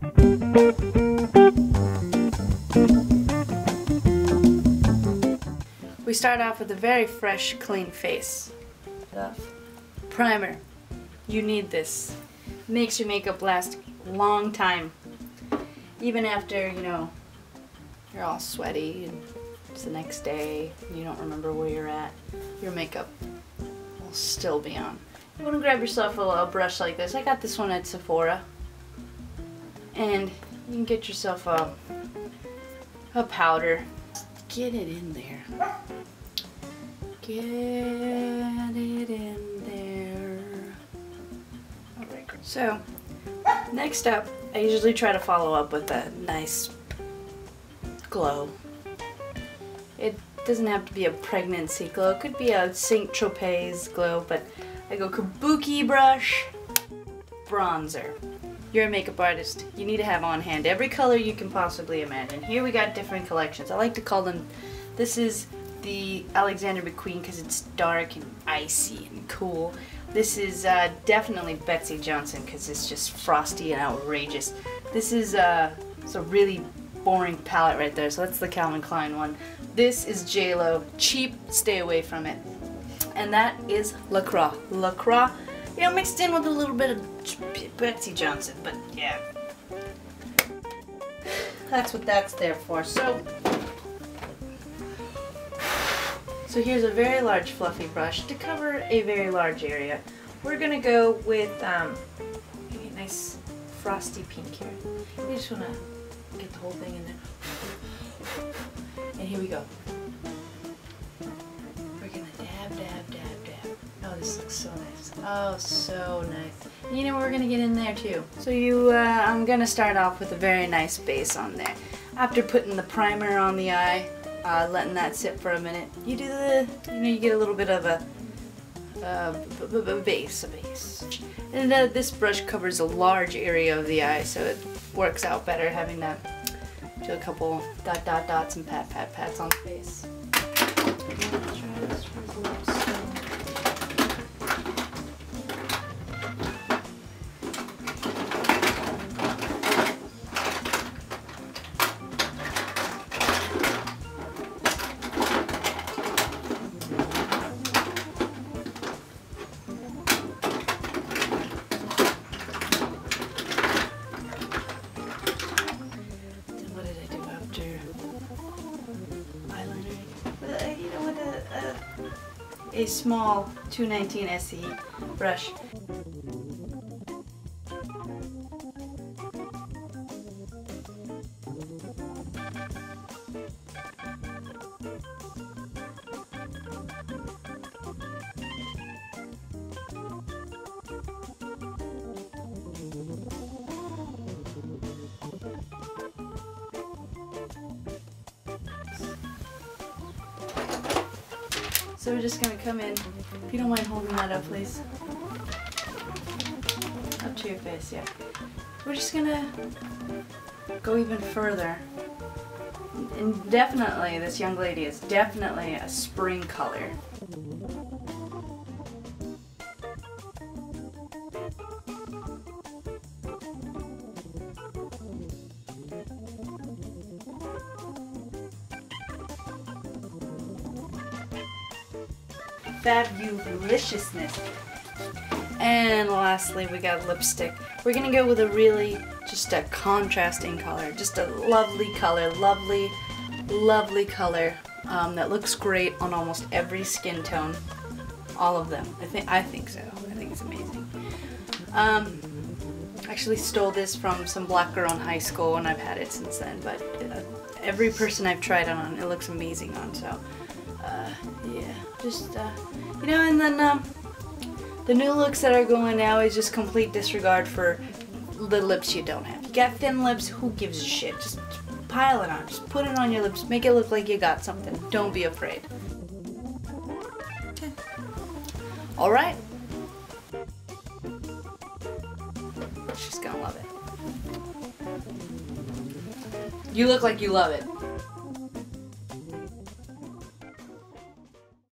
We start off with a very fresh, clean face. Primer. You need this. Makes your makeup last a long time. Even after, you know, you're all sweaty and it's the next day and you don't remember where you're at, your makeup will still be on. You want to grab yourself a brush like this. I got this one at Sephora. And you can get yourself a powder. Get it in there. Get it in there. Alright, great. So, next up, I usually try to follow up with a nice glow. It doesn't have to be a pregnancy glow. It could be a Saint Tropez glow, but I go kabuki brush, bronzer. You're a makeup artist. You need to have on hand every color you can possibly imagine. Here we got different collections. I like to call them, this is the Alexander McQueen because it's dark and icy and cool. This is definitely Betsy Johnson because it's just frosty and outrageous. This is it's a really boring palette right there, so that's the Calvin Klein one. This is JLo. Cheap, stay away from it. And that is La Croix. La Croix, you know, mixed in with a little bit of Betsy Johnson, but yeah. That's what that's there for. So here's a very large fluffy brush to cover a very large area. We're gonna go with a nice frosty pink here. You just wanna get the whole thing in there. And here we go. We're gonna dab, dab, dab, dab. Oh, this looks so nice. Oh, so nice. And you know what we're gonna get in there too. So I'm gonna start off with a very nice base on there. After putting the primer on the eye, letting that sit for a minute, you do you get a little bit of a base. And this brush covers a large area of the eye, so it works out better having that. Do a couple dots and pats on the face. A small 219 SE brush. So we're just going to come in, if you don't mind holding that up please, up to your face, yeah. We're just going to go even further, and definitely this young lady is definitely a spring color. Fabulousness. And lastly, we got lipstick. We're gonna go with a really just a contrasting color, just a lovely color, lovely color that looks great on almost every skin tone, all of them. I think so. I think it's amazing. Actually stole this from some black girl in high school, and I've had it since then. But every person I've tried it on, it looks amazing on. So. Yeah, just, you know, and then, the new looks that are going now is just complete disregard for the lips you don't have. You got thin lips, who gives a shit? Just pile it on, just put it on your lips, make it look like you got something. Don't be afraid. Okay. Alright. She's gonna love it. You look like you love it.